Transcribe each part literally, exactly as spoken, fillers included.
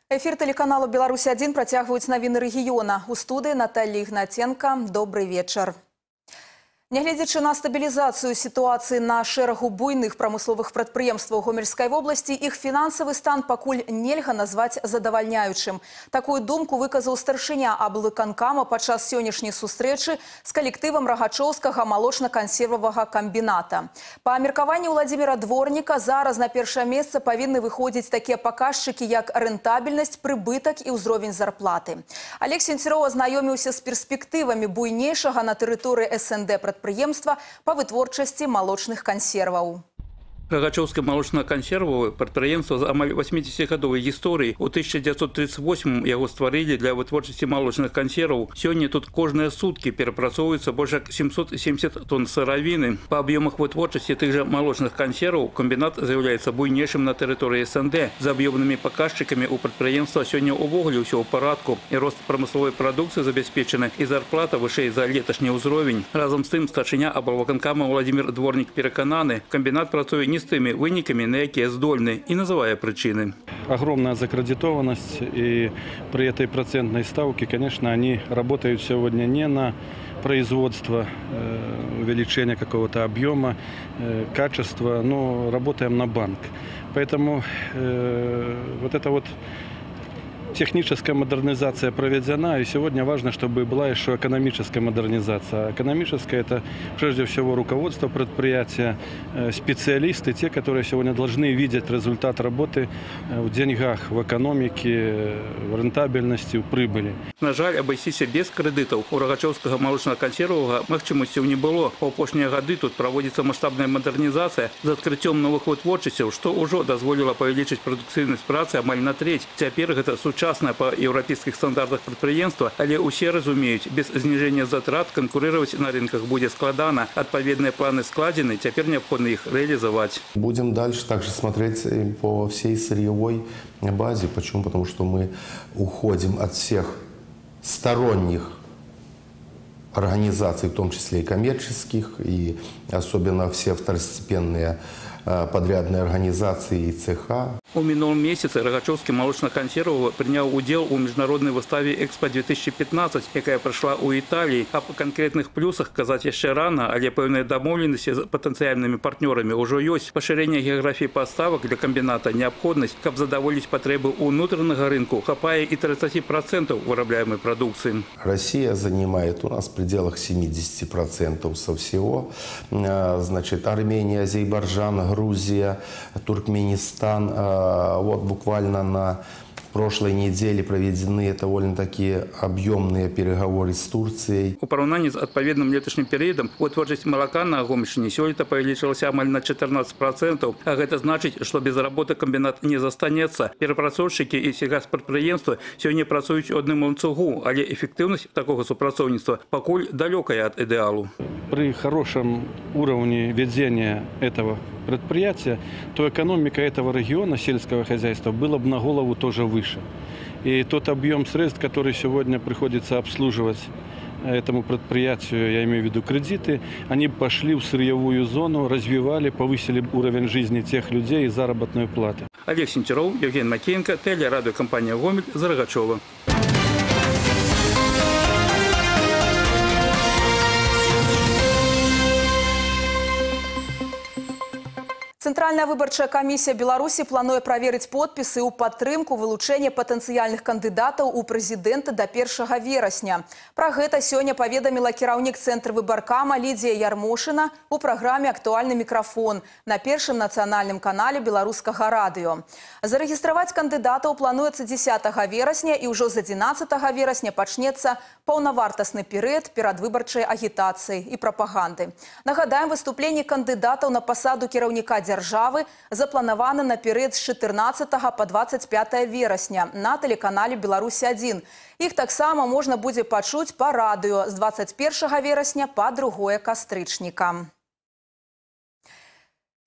Эфир телеканалу «Беларусь один» працягваюць навіны рэгіёна. У студыі Наталья Ігнатенко. Добрый вечер. Нягледзячы на стабілізацыю сітуацыі на шэрагу буйных прамысловых прадпрыемстваў Гомельскай вобласці, іх фінансавы стан пакуль нельга назваць задавальняючым. Такую думку выказаў старшыня аблвыканкама падчас сённяшняй сустрэчы з калектывам Рагачоўскага малочна-кансервавага камбіната. Па меркаванні Владзіміра Дворніка, зараз на першае месца павінны выходзіць такія паказчыкі, як рэнтабельнасць, прыбытак і ўзровень зарплаты. Олег Сенцеров азнаёміўся з перспектывамі буйнейшага на тэрыторыі эс эн дэ прадпрыемства прадпрыемства па вытворчасці малочных кансерваў. Рагачоўскае малочна-кансервавае прадпрыемства з амаль васьмідзесяцігадовай гісторыі. У тысяча дзевяцьсот тридцать восьмым яго стварылі для вытворчасці малочных кансерваў. Сёння тут кожныя суткі перапрацоўваецца больш як семьсот семьдесят тонн сыравіны. Па аб'ёмах вытворчасці тых жа малочных кансерваў камбінат з'яўляецца буйнейшым на тэрыторыі эс эн дэ. За аб'ёмнымі паказчыкамі у прадпрыемства сёння ўвогуле ўсё ў парадку. І рост прамысловай прадукцыі забяспечаны, і зарплата вышэй за леташні ўзровень. Разам з тым старшыня аблвыканкама Владзімір Дворнік перакананы, камбінат працуе не с теми выниками, на какие здольны, и называя причины. Огромная закредитованность, и при этой процентной ставке, конечно, они работают сегодня не на производство, увеличение какого-то объема, качества, но работаем на банк. Поэтому э, вот это вот техническая модернизация проведена, и сегодня важно, чтобы была еще экономическая модернизация. Экономическая – это прежде всего руководство предприятия, специалисты, те, которые сегодня должны видеть результат работы в деньгах, в экономике, в рентабельности, в прибыли. На жаль, абысціся без крэдытаў у Рагачоўскага малочна-кансервавага магчымасцяў не было. У апошнія гады тут праводзіцца маштабная мадэрнізацыя з адкрыццём новых вытворчасцяў, што ўжо дазволіла павялічыць прадукцыйнасць працы амаль на трэць. Цяпер гэта сучаснае па еўрапейскіх стандартах прадпрыемства, але ўсе разумеюць, без зніжэння затрат канкурировать на рынках будет складана. Отповедные планы складены, теперь необходимо их реализовать. Будем дальше также смотреть по всей сырьевой базе. Почему? Потому что мы уходим от всех сторонних организаций, в том числе и коммерческих, и особенно все второстепенные подрядные организации и цеха. У минулым месяце Рагачоўскі малочна-кансервавы прыняў удзел у міжнароднай выставе экспо две тысячи пятнадцать, якая прайшла ў Італіі. Аб канкрэтных плюсах казаць яшчэ рана, але пэўныя дамоўленасці з патэнцыяльнымі партнёрамі ўжо ёсць. Пашырэнне геаграфіі паставак для камбіната неабходнасць, каб задаволіць патрэбы ўнутранага рынку, хапае і тридцати процентов вырабляемой продукции. Россия занимает у нас в пределах семидесяти процентов со всего. Значит, Армения, Азербайджан, Грузия, Туркменистан. Вот буквально на прошлой неделе проведены довольно-таки объемные переговоры с Турцией. У параўнанні з адпаведным леташнім перыядам вытворчасць малака на Гомельшчыне сёлета павялічылася амаль на четырнадцать процентов, а гэта значыць, што без работы камбінат не застанецца. Перапрацоўшчыкі і сельгаспрадпрыемствы сёння працуюць у адным ланцугу, але эффектыўнасць такога супрацоўніцтва пакуль далёкая ад ідэалу. При хорошем уровне ведения этого предприятия, то экономика этого региона сельского хозяйства была бы на голову тоже выше. И тот объем средств, который сегодня приходится обслуживать этому предприятию, я имею в виду кредиты, они пошли в сырьевую зону, развивали, повысили уровень жизни тех людей и заработную плату. Олег Сенцеров, Евгений Макеенко, телерадиокомпания «Гомель», Зарагачова. Центральная выборчая комиссия Беларуси плануе проверить подписи у падтрымку вылучэння потенциальных кандидатов у президента до первого верасня. Про гэта сегодня поведомила кіраўнік Центра выборкама Лидия Ярмошина у программе «Актуальный микрофон» на первом национальном канале белорусского радио. Зарегистрировать кандидатов плануется десятого верасня, и уже с одиннадцатого верасня почнется полновартостный период перадвыборчай агитации и пропаганды. Нагадаем, выступление кандидатов на посаду кіраўніка державы запланавана на перыяд з чатырнаццатага по двадцать пятое верасня на телеканале «Беларусь один». Их таксама можно будет пачуць по радио с двадцать первого верасня по другое кастрычніка.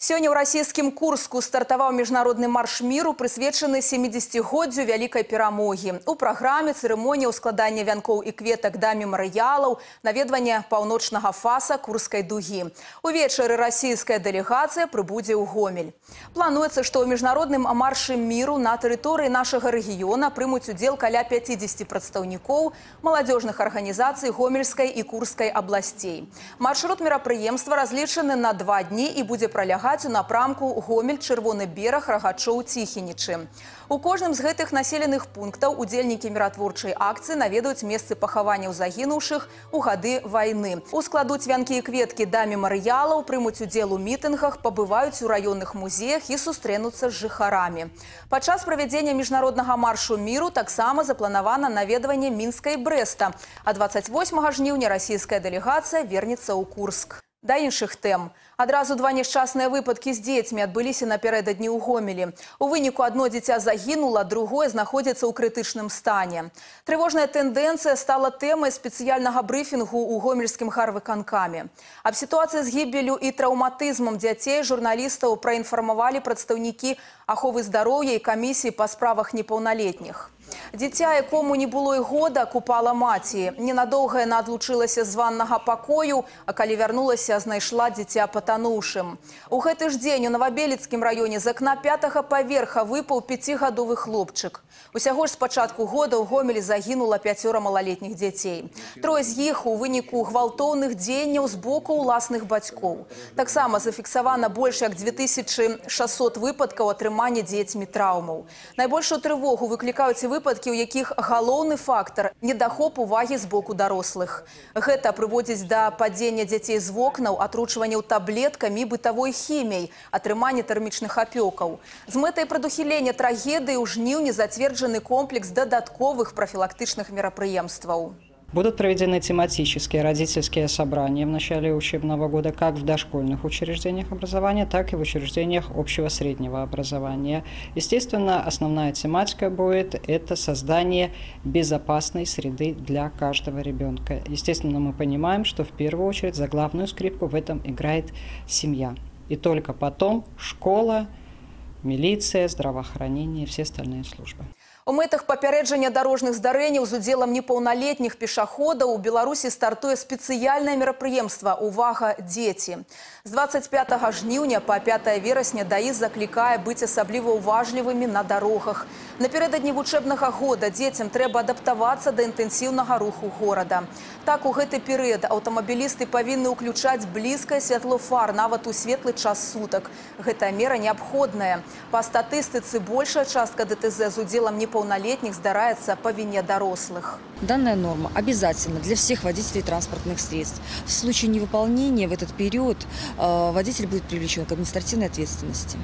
Сегодня в российском Курску стартовал международный марш миру, присвяченный семидесятигоддзю Великой Перамоги. У программе церемонии ускладания вянков и кветок да мемориалов, наведывание паўночнага фаса Курской дуги. Увечары российская делегация прибудет в Гомель. Плануется, что в международном марше миру на территории нашего региона примут удел каля пятидесяти представников молодежных организаций Гомельской и Курской областей. Маршрут мероприемства различены на два дни и будет пролягать у напрамку Гомель, Чырвоны бераг, Рагачоў, Ціхінічы. У кожным з гэтых населеных пунктаў удзельнікі міратворчай акцыі наведаюць месцы пахаванняў загінуўшых у гады вайны. Ускладуць вянкі і кветкі да мемарыялаў, прымуць удзел у мітынгах, пабываюць у раённых музеях і сустрэнуцца з жыхарамі. Падчас правядзення міжнароднага маршу міру таксама запланавана наведванне Мінска і Брэста. А двадцать восьмага жніўня расійская дэлегацыя вернецца ў Курск. Да іншых тэм. Адразу два няшчасныя выпадкі з дзецьмі адбыліся напярэдадні ў Гомелі. У выніку адно дзіця загінула, другое знаходзіцца ў крытычным стане. Трывожная тэндэнцыя стала тэмай спецыяльнага брыфінгу ў гомельскім гарвыканкаме. Аб сітуацыі з гібелю і траўматызмам дзяцей журналістаў праінфармавалі прадстаўнікі аховы здароўя і камісіі па справах непаўналетніх. Дзіця, якому не было і года, купала маці. Ненадоўга яна адлучылася з ваннага пакою, а калі вярнулася, знайшла дзіця патануўшым. У гэты ж дзень у Новабелецкім раёне з акна пятага паверха выпаў пяцігадовы хлопчык. Усяго ж з пачатку года ў Гомелі загінула пяцёра малалетніх дзяцей. Трое з іх у выніку гвалтоўных дзеянняў з боку ўласных бацькоў. Таксама зафіксавана больш як дзве тысячы шэсцьсот выпадкаў атрымання дзецьмі траўмаў. Найбольшую трывогу выклікаюць і выпадкі, у якіх галоўны фактар – недахоп увагі з боку дарослых. Гэта прыводзіць да падзення дзяцей з вокнаў, атручванняў таблеткамі, бытавой хіміяй, атрымання тэрмічных апёкаў. З мэтай прадухілення трагедыі ў жніўні зацверджаны комплекс дадатковых профилактичных мероприемствов. Будут проведены тематические родительские собрания в начале учебного года как в дошкольных учреждениях образования, так и в учреждениях общего среднего образования. Естественно, основная тематика будет – это создание безопасной среды для каждого ребенка. Естественно, мы понимаем, что в первую очередь за главную скрипку в этом играет семья. И только потом школа, милиция, здравоохранение и все остальные службы. У мэтах папярэджання дарожных здарэнняў з удзелам непаўналетніх пешаходаў у Беларусі стартуе спецыяльнае мерапрыемства «Увага, дзеці». З двадцать пятага жніўня па пятае верасня даІЗ заклікае быць асабліва ўважлівымі на дарогах. Напярэдадні вучэбнага года дзецям трэба адаптавацца да інтэнсіўнага руху горада. Так, у гэты перыяд аўтамабілісты павінны ўключаць блізкае святло фар нават у светлы час сутак. Гэтая мера неабходная. Па статыстыцы большая частка ДТЗ з удзелам непаўналетних здарается по вине дорослых. Данная норма обязательна для всех водителей транспортных средств. В случае невыполнения в этот период э, водитель будет привлечен к административной ответственности.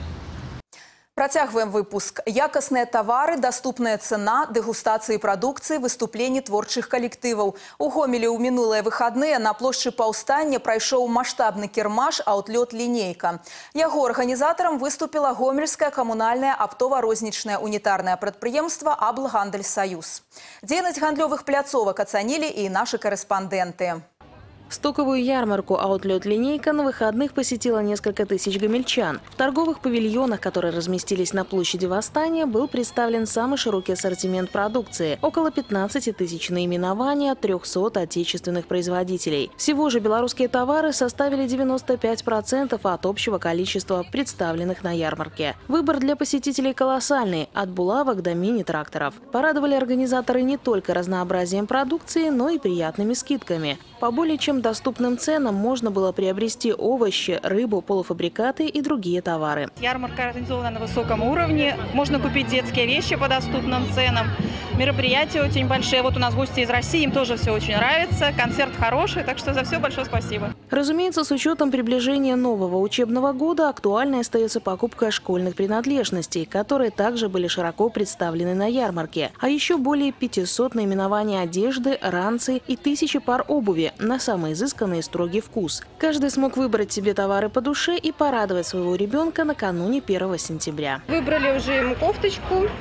Працягваем выпуск. Якасныя тавары, доступная цена, дэгустацыі прадукцыі, выступленні творчых калектываў. У Гомелі ў мінулыя выхадныя на плошчы Паўстання прайшоў маштабны кірмаш «Аутлет лінейка». Яго арганізатарам выступіла гомельскае камунальнае аптова-рознічнае унітарнае прадпрыемства «Аблгандальсаюз». Дзейнасць гандлёвых пляцовак ацанілі і нашы корэспандэнты. Стоковую ярмарку «Аутлет-линейка» на выходных посетило несколько тысяч гомельчан. В торговых павильонах, которые разместились на площади Восстания, был представлен самый широкий ассортимент продукции – около пятнадцати тысяч наименований от трёхсот отечественных производителей. Всего же белорусские товары составили девяносто пять процентов от общего количества представленных на ярмарке. Выбор для посетителей колоссальный – от булавок до мини-тракторов. Порадовали организаторы не только разнообразием продукции, но и приятными скидками. По более чем доступным ценам можно было приобрести овощи, рыбу, полуфабрикаты и другие товары. Ярмарка организована на высоком уровне. Можно купить детские вещи по доступным ценам. Мероприятия очень большие. Вот у нас гости из России, им тоже все очень нравится. Концерт хороший, так что за все большое спасибо. Разумеется, с учетом приближения нового учебного года актуальной остается покупка школьных принадлежностей, которые также были широко представлены на ярмарке. А еще более пятисот наименований одежды, ранцы и тысячи пар обуви на самый изысканный и строгий вкус. Каждый смог выбрать себе товары по душе и порадовать своего ребенка накануне первого сентября. Выбрали уже ему кофточку,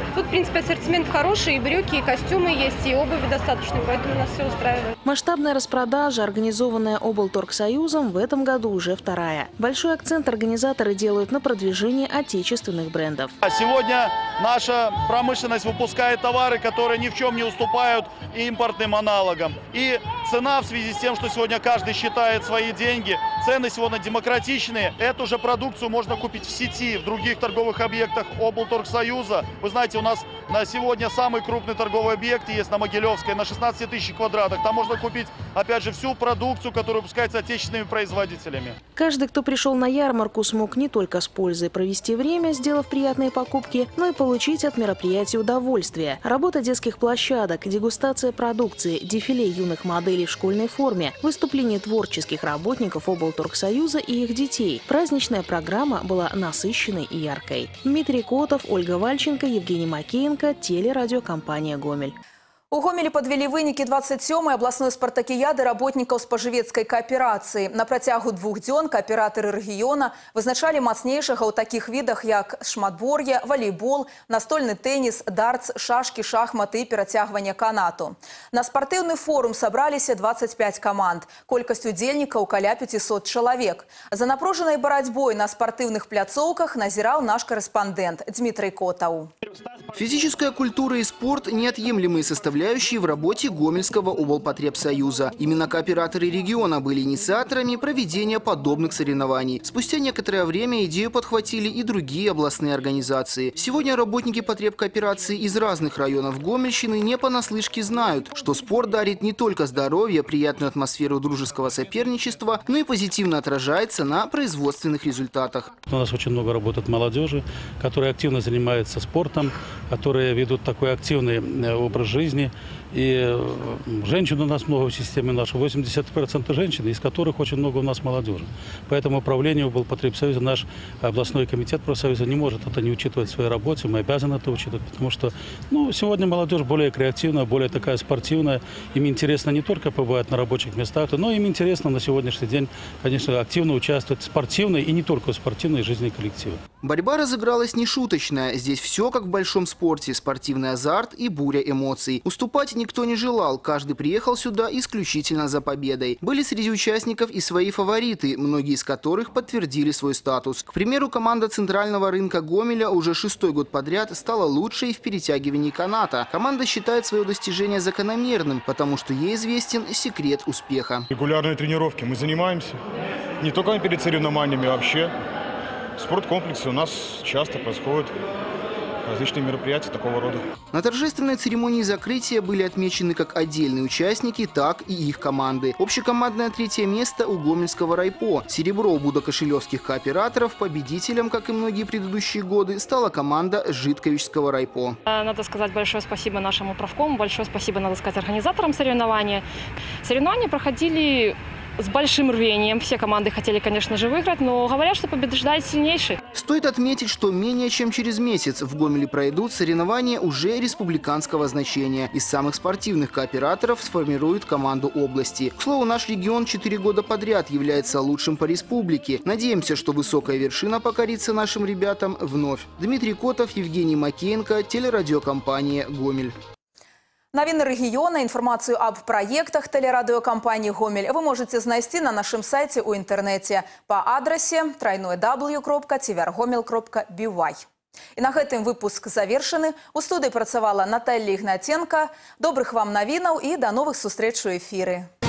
Тут, в принципе, ассортимент хороший, и брюки, и костюмы есть, и обуви достаточно, поэтому нас все устраивает. Масштабная распродажа, организованная облторгсоюзом, в этом году уже вторая. Большой акцент организаторы делают на продвижении отечественных брендов. Сегодня наша промышленность выпускает товары, которые ни в чем не уступают импортным аналогам. И цена в связи с тем, что сегодня каждый считает свои деньги, цены сегодня демократичные. Эту же продукцию можно купить в сети, в других торговых объектах облторгсоюза. Вы знаете, у нас на сегодня самый крупный торговый объект есть на Могилевской, на шестнадцати тысячах квадратах. Там можно купить, опять же, всю продукцию, которая выпускается отечественными производителями. Каждый, кто пришел на ярмарку, смог не только с пользой провести время, сделав приятные покупки, но и получить от мероприятия удовольствие. Работа детских площадок, дегустация продукции, дефиле юных моделей в школьной форме, выступление творческих работников облторгсоюза и их детей. Праздничная программа была насыщенной и яркой. Дмитрий Котов, Ольга Вальченко, Евгений Макеенко, телерадиокомпания «Гомель». У Гомелі подвели вынікі двадцать сёмай областной спартакіяды работников споживецкой кооперации. На протягу двух дзён кооператоры региона вызначали мацнейшага ў таких видах, як шматбор'е, волейбол, настольный теннис, дартс, шашки, шахматы и перацягванне канату. На спортивный форум собрались двадцать пять команд. Колькость удзельнікаў каля пятисот человек. За напруженной борьбой на спортивных пляцоўках назирал наш корреспондент Дмитрий Котов. Физическая культура и спорт – неотъемлемые составляющие в работе Гомельского облпотребсоюза. Именно кооператоры региона были инициаторами проведения подобных соревнований. Спустя некоторое время идею подхватили и другие областные организации. Сегодня работники потребкооперации из разных районов Гомельщины не понаслышке знают, что спорт дарит не только здоровье, приятную атмосферу дружеского соперничества, но и позитивно отражается на производственных результатах. У нас очень много работает молодежи, которая активно занимается спортом, которые ведут такой активный образ жизни. И женщин у нас много в системе нашей, восемьдесят процентов женщин, из которых очень много у нас молодежи. Поэтому управление облпотребсоюза, наш областной комитет профсоюза не может это не учитывать в своей работе, мы обязаны это учитывать, потому что ну, сегодня молодежь более креативная, более такая спортивная. Им интересно не только побывать на рабочих местах, но им интересно на сегодняшний день, конечно, активно участвовать в спортивной и не только в спортивной жизни коллектива. Борьба разыгралась нешуточная. Здесь все как в большом спорте. Спортивный азарт и буря эмоций. Уступать никто не желал. Каждый приехал сюда исключительно за победой. Были среди участников и свои фавориты, многие из которых подтвердили свой статус. К примеру, команда центрального рынка Гомеля уже шестой год подряд стала лучшей в перетягивании каната. Команда считает свое достижение закономерным, потому что ей известен секрет успеха. Регулярные тренировки мы занимаемся. Не только перед соревнованиями, а вообще. В спорткомплексе у нас часто происходят различные мероприятия такого рода. На торжественной церемонии закрытия были отмечены как отдельные участники, так и их команды. Общекомандное третье место у Гомельского райпо. Серебро у будокошелевских кооператоров. Победителем, как и многие предыдущие годы, стала команда Житковичского райпо. Надо сказать большое спасибо нашему правкому, большое спасибо, надо сказать, организаторам соревнования. Соревнования проходили с большим рвением. Все команды хотели, конечно же, выиграть, но говорят, что побеждает сильнейший. Стоит отметить, что менее чем через месяц в Гомеле пройдут соревнования уже республиканского значения. Из самых спортивных кооператоров сформируют команду области. К слову, наш регион четыре года подряд является лучшим по республике. Надеемся, что высокая вершина покорится нашим ребятам вновь. Дмитрий Котов, Евгений Макеенко, телерадиокомпания «Гомель». Новины региона, информацию об проектах телерадиокомпании «Гомель» вы можете знайти на нашем сайте у интернете по адресе тройной дабл ю крапка твергомель крапка би вай. И на гэтым выпуск завершаны. У студии працавала Наталья Игнатенко. Добрых вам новинаў и до новых сустрэч у эфиры.